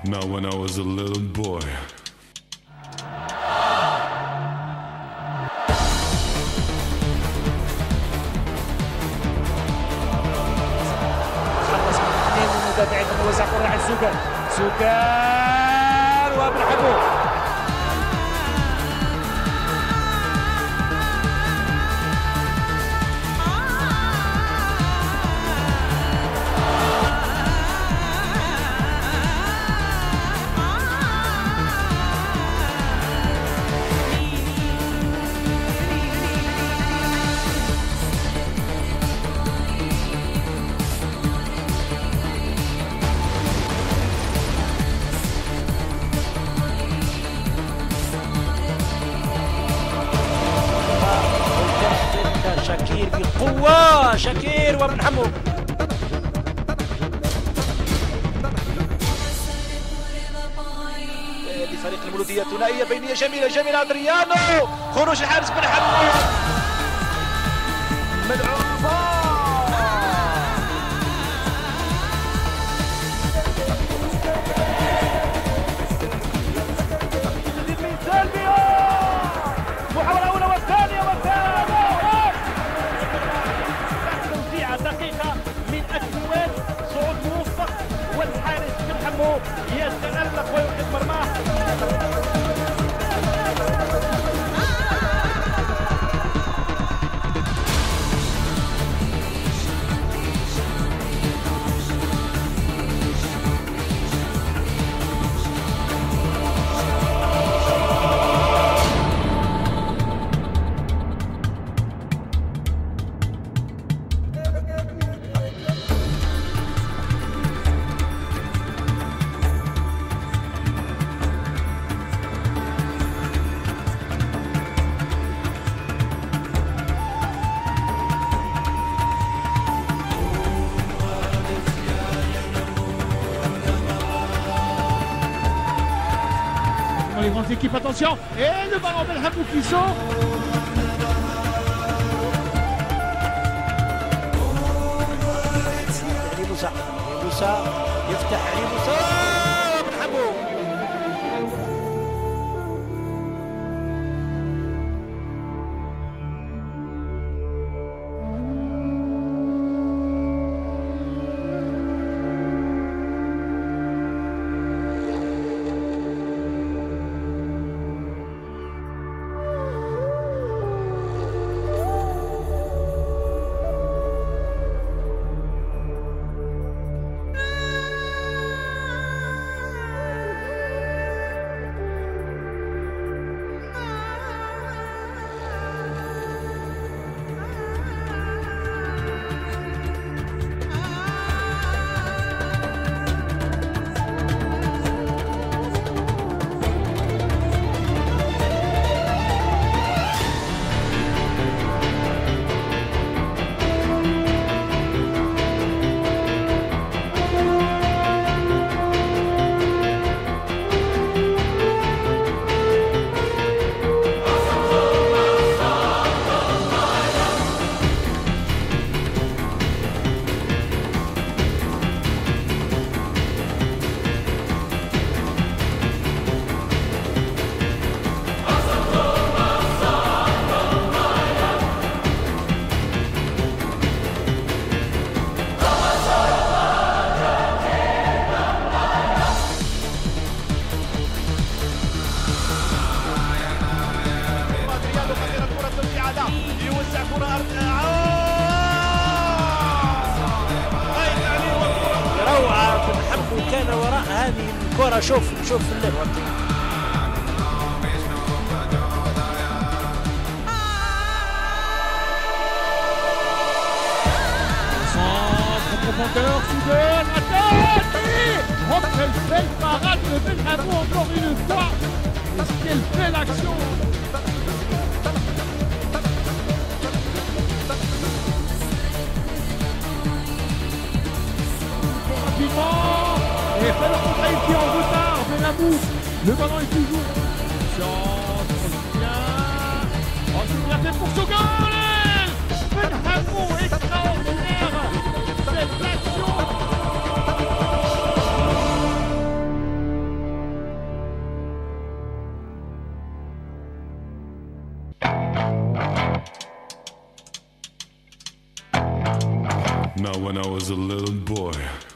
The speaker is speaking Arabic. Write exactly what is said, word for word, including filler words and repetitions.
Now when I was a little boy. خلص من اثنين من المدافعين وزع كرة على سوكان سوكان وابن حبوب. شاكير بقوة، شاكير وابن حمو. لفريق المولودية ثنائية بينية جميلة جميلة أدريانو، خروج الحارس بن حمو ملعوبة. محاولة أولى والثانية والثالثة. دقيقة من أكوان صعود موفق والحارس بن حمو يتألق ويوقف مرماه. Les grandes équipes, attention, et le ballon Ben Hamou qui sort. علي موسى موسى يفتح علي موسى بن حمو. روعة بن حمو كان وراء هذه الكرة. شوف شوف اللعب Profondeur, Soudon, attaque! Oh, quelle belle parade de Ben Hamou encore une fois! Est-ce qu'elle fait l'action? Rapidement! Et fait le contre qui est en retard, Ben Hamou! Le ballon est toujours. Chance, c'est bien! Oh, c'est bien fait pour Soudon! Ben Hamou, extraordinaire! Cette action Now when I was a little boy,